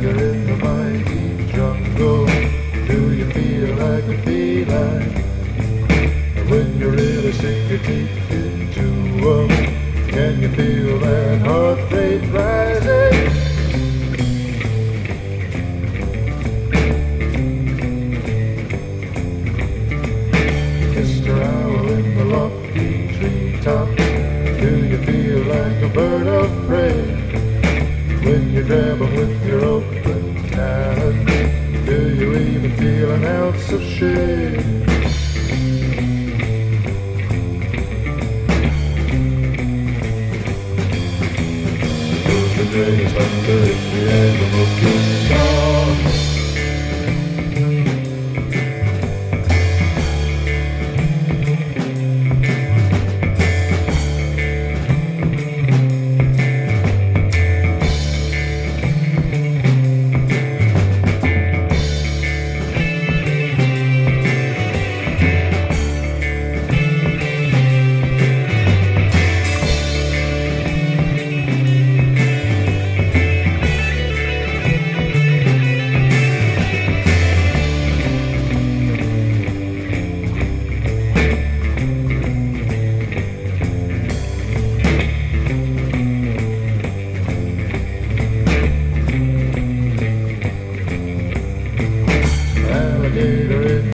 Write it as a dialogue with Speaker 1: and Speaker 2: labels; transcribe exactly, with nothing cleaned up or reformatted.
Speaker 1: you're in the mighty jungle, do you feel like a feline? And when you really sink your teeth into them, can you feel that heart rate rising? Mister Owl in the lofty treetop, do you feel like a bird of prey? When you grab them with your open talons, do you even feel an ounce of shame? The day is under the animal kiss.